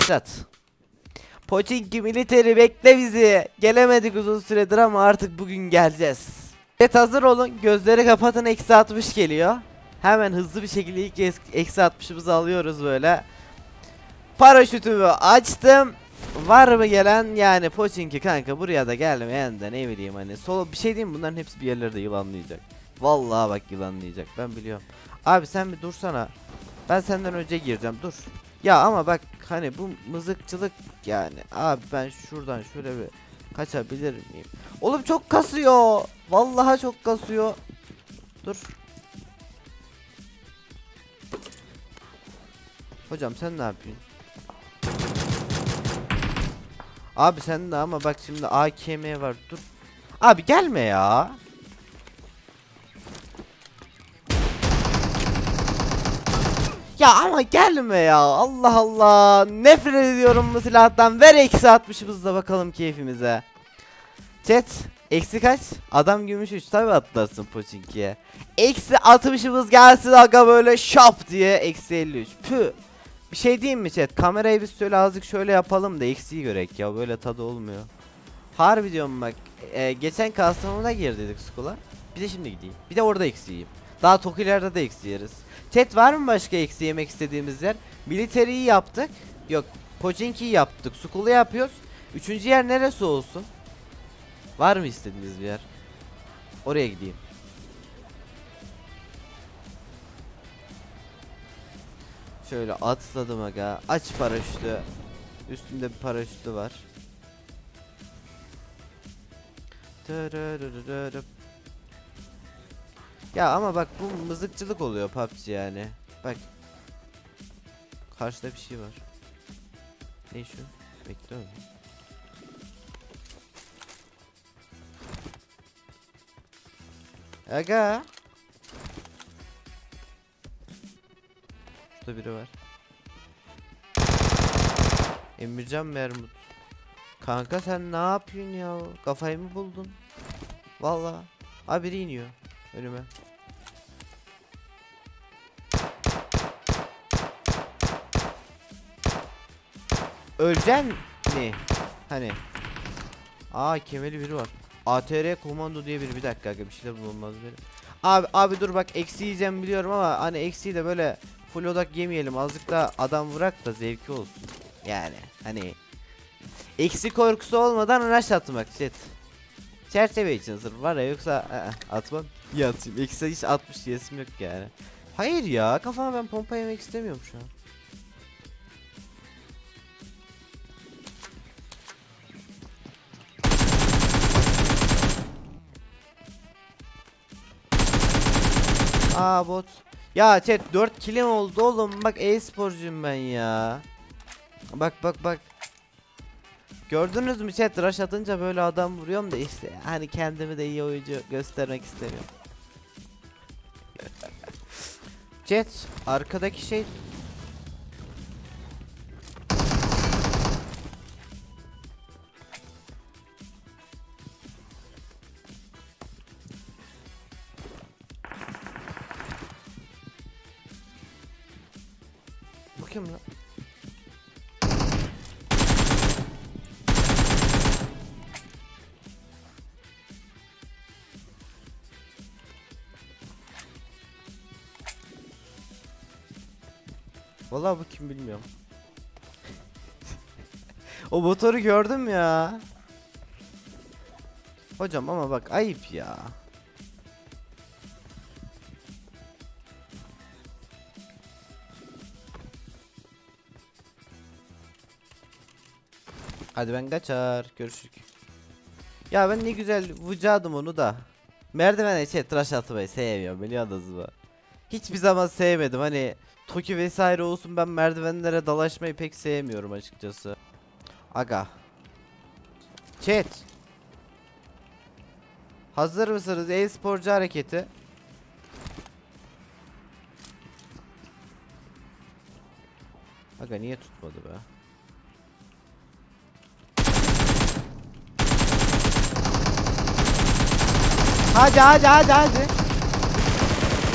Başlat. Pochinki Military bekle bizi. Gelemedik uzun süredir ama artık bugün geleceğiz. Evet, hazır olun. Gözleri kapatın, eksi 60 geliyor. Hemen hızlı bir şekilde ilk eksi 60'ımızı alıyoruz böyle. Paraşütümü açtım. Var mı gelen? Yani Pochinki kanka, buraya da gelmeyen de ne bileyim hani solo bir şey diyeyim mi? Bunların hepsi bir yerlerde yılanlayacak. Vallahi bak yılanlayacak, ben biliyorum. Abi sen bir dursana. Ben senden önce gireceğim, dur. Ya ama bak hani bu mızıkçılık yani. Abi ben şuradan şöyle bir kaçabilir miyim? Oğlum çok kasıyor. Vallahi çok kasıyor. Dur. Hocam sen ne yapıyorsun? Abi sen de ama bak şimdi AKM var, dur. Abi gelme ya. Ya ama gelme ya. Allah Allah. Nefret ediyorum bu silahtan. Ver eksi 60'ımızda bakalım keyfimize. Chat. Eksi kaç? Adam gümüş 3 tabi atlarsın Pochinki'ye. Eksi 60'ımız gelsin aga böyle şap diye. Eksi 53. Püh. Bir şey diyeyim mi chat? Kamerayı biz şöyle azıcık şöyle yapalım da eksiği görek ya. Böyle tadı olmuyor. Harbi diyorum bak. Geçen Kastamonu'na girdik school'a. Bir de şimdi gideyim. Bir de orada eksiğim. Daha Tokilerde de eksi yeriz. Chat, var mı başka eksi yemek istediğimiz yer? Military'yi yaptık. Yok. Pochinki'yi yaptık. School'u yapıyoruz. Üçüncü yer neresi olsun? Var mı istediğiniz bir yer? Oraya gideyim. Şöyle atladım aga. Aç paraşütü. Üstünde bir paraşütü var. Ya ama bak bu mızıkçılık oluyor PUBG yani. Bak. Karşıda bir şey var. Ne şu? Bekle öyle. Aga. Şurada biri var. Emircan Mermut. Kanka sen ne yapıyorsun ya? Kafayı mı buldun? Vallahi. Abi biri iniyor önüme. Öleceksin mi? Hani. Kemeri biri var. ATR komando diye biri, bir dakika aga, bir şeyler bulunmaz böyle. Abi dur bak, eksi yiyeceğim biliyorum ama hani eksiyi de böyle full odak yemeyelim, azıcık da adam vurak da zevki olsun. Yani hani eksi korkusu olmadan rush atmak chat. Çerçeve için sırf var ya, yoksa atmam. Ya atayım. Eksi hiç 60 yesim yok yani. Hayır ya, kafama ben pompa yemek istemiyorum şu an. Bot. Ya chat 4 kilim oldu oğlum, bak e-sporcuyum ben ya. Bak. Gördünüz mü chat, rush atınca böyle adam vuruyorum da işte hani kendimi de iyi oyuncu göstermek istemiyorum. Chat arkadaki şey. Bu kim lan? Vallahi bu kim bilmiyorum. O motoru gördüm ya. Hocam ama bak ayıp ya. Hadi ben kaçar, görüşürük. Ya ben ne güzel vücadım onu da. Merdivene tıraş atmayı sevmiyorum, biliyorsunuz mu? Hiçbir zaman sevmedim hani. Toki vesaire olsun, ben merdivenlere dalaşmayı pek sevmiyorum açıkçası. Aga. Chat. Hazır mısınız? E-sporcu hareketi. Aga niye tutmadı be? Hadi.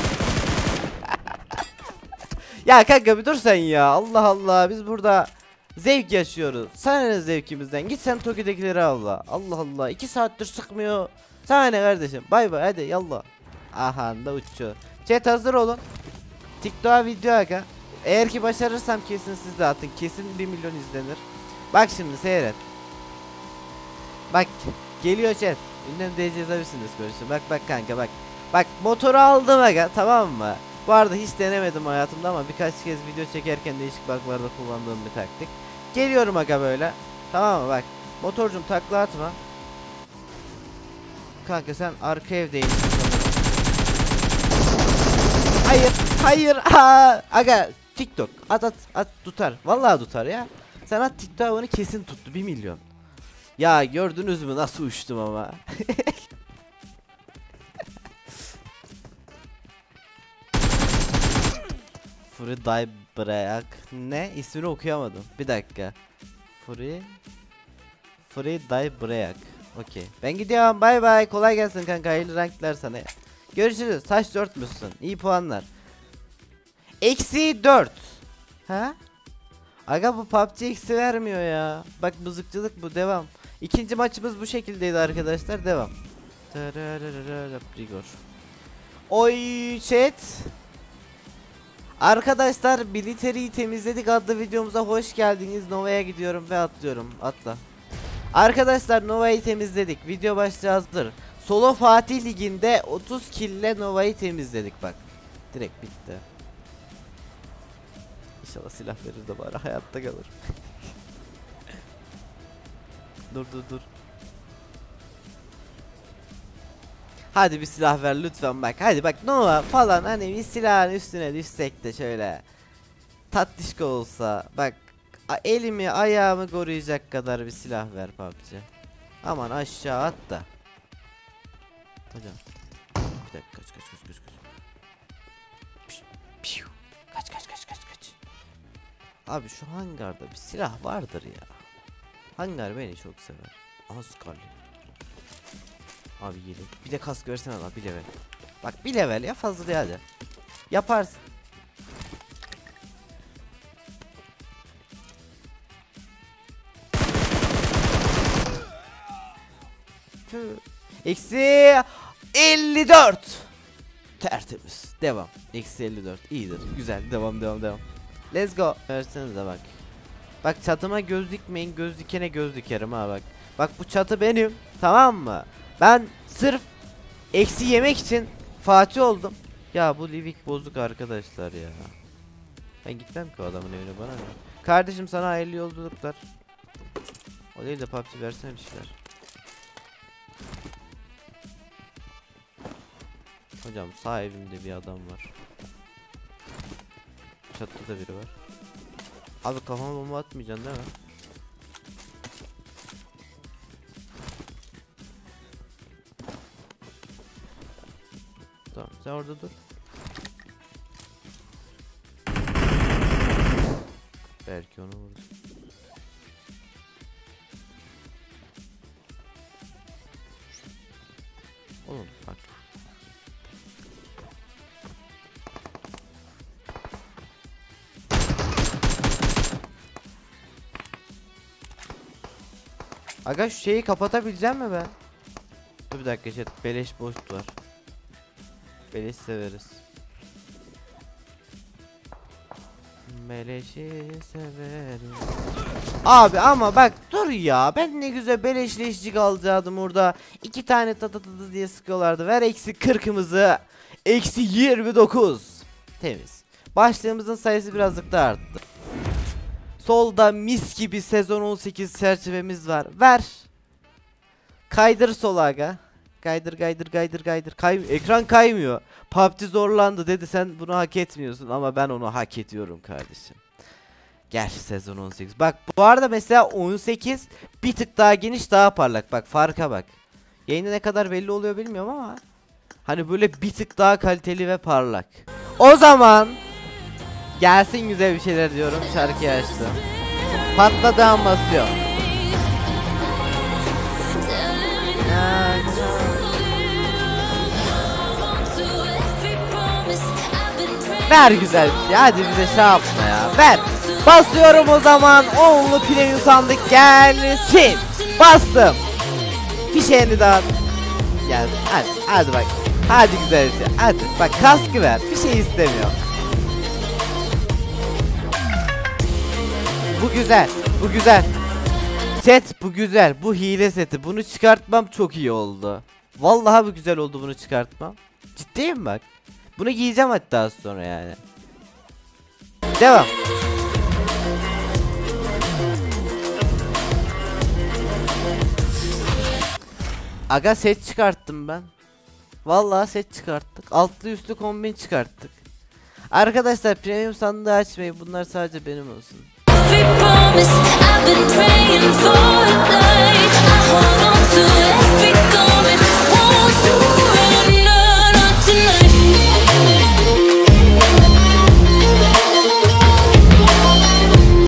Ya kanka bir dur sen ya. Allah Allah, biz burada Zevk yaşıyoruz. Sana ne zevkimizden? Git sen Toki'dekileri avla. Allah Allah. 2 saattir sıkmıyor. Sana ne kardeşim? Bay bay hadi yallah. Aha da uçuyor. Chat hazır olun. TikTok'a video aga. Eğer ki başarırsam kesin siz de atın. Kesin 1 milyon izlenir. Bak şimdi seyret. Bak geliyor chat. Ünlem diyeceğiz abisiniz görüşün. Bak kanka bak. Bak motoru aldım aga, tamam mı? Bu arada hiç denemedim hayatımda ama birkaç kez video çekerken değişik bug'larda kullandığım bir taktik. Geliyorum aga böyle. Tamam mı bak. Motorcum takla atma. Kanka sen arka evdeyim. Hayır. Aga TikTok at tutar. Vallahi tutar ya. Sen at TikTok'unu kesin tuttu 1 milyon. Ya gördünüz mü nasıl uçtum ama. Free die break. Ne? İsmini okuyamadım. Bir dakika. Free die break. Okey. Ben gidiyorum. Bay bay. Kolay gelsin kanka. Hayırlı ranklar sana. Görüşürüz. Taş 4 müsün? İyi puanlar. Eksi 4. Ha? Aga bu PUBG eksi vermiyor ya. Bak mızıkçılık bu. Devam. İkinci maçımız bu şekildeydi arkadaşlar. Devam. Rigor. Oy chat. Arkadaşlar Military'yi temizledik adlı videomuza hoş geldiniz. Nova'ya gidiyorum ve atlıyorum. Atla. Arkadaşlar Nova'yı temizledik. Video başlığı hazır. Solo Fatih Ligi'nde 30 kill ile Nova'yı temizledik bak. Direkt bitti. İnşallah silah verir de bari hayatta kalır. Dur. Hadi bir silah ver lütfen bak. Hadi bak Nova falan hani bir silahın üstüne düşsek de şöyle tatlışka olsa. Bak elimi ayağımı koruyacak kadar bir silah ver PUBG. Aman aşağı at da. Hocam. Bir dakika kaç. Kaç. Abi şu hangarda bir silah vardır ya. Hangar beni çok sever. Aha Scarlet. Abi yelek. Bir de kask versene lan, bir level. Bak bir level ya, fazla değil hadi. Yaparsın. Eksi 54. Tertemiz. Devam. Eksi 54. İyidir. Güzel. Devam. Let's go. Versenize bak. Bak çatıma göz dikmeyin. Göz dikene göz dikerim ha bak. Bak bu çatı benim. Tamam mı? Ben sırf eksi yemek için Fatih oldum. Ya bu Livik bozuk arkadaşlar ya. Ben gitmem ki o adamın evine, bana ne? Kardeşim sana hayırlı yolculuklar. O değil de PUBG versene bir şeyler. Hocam sağ evimde bir adam var. Çatıda da biri var. Abi kafama bomba atmayacaksın değil mi? Tamam sen orada dur. Belki onu vurdu. Oğlum bak. Aga şu şeyi kapatabileceğim mi ben? Dur bir dakika chat, beleş boş var. Beleş severiz. Beleşi severim. Abi ama bak dur ya, ben ne güzel beleşleşcik alacaktım orada. 2 tane tatatı diye sıkıyorlardı. Ver eksi 40'ımızı. Eksi 29. Temiz. Başlığımızın sayısı birazcık da arttı. Solda mis gibi sezon 18 çerçevemiz var. Ver. Kaydır sola aga. Kaydır. Ekran kaymıyor. PUBG zorlandı dedi, sen bunu hak etmiyorsun ama ben onu hak ediyorum kardeşim. Gel sezon 18. Bak bu arada mesela 18 bir tık daha geniş, daha parlak. Bak farka bak. Yayında ne kadar belli oluyor bilmiyorum ama hani böyle bir tık daha kaliteli ve parlak. O zaman gelsin güzel bir şeyler diyorum. Şarkıyı açtım. Patladı basıyor. Ver güzel bir şey. Hadi bize şey yapma ya. Ver. Basıyorum o zaman. Onlu premium sandık gelsin. Bastım. Fişeğini dağıt. Gel. Hadi bak. Hadi güzelce. Hadi. Bak kaskı ver. Bir şey istemiyor. Bu güzel. Bu güzel. Chat bu güzel. Bu hile seti. Bunu çıkartmam çok iyi oldu. Vallahi bu güzel oldu bunu çıkartmam. Ciddiyim bak. Bunu giyeceğim hatta sonra yani. Devam. Aga set çıkarttım ben. Vallahi set çıkarttık. Altlı üstlü kombin çıkarttık. Arkadaşlar premium sandığı açmayın. Bunlar sadece benim olsun.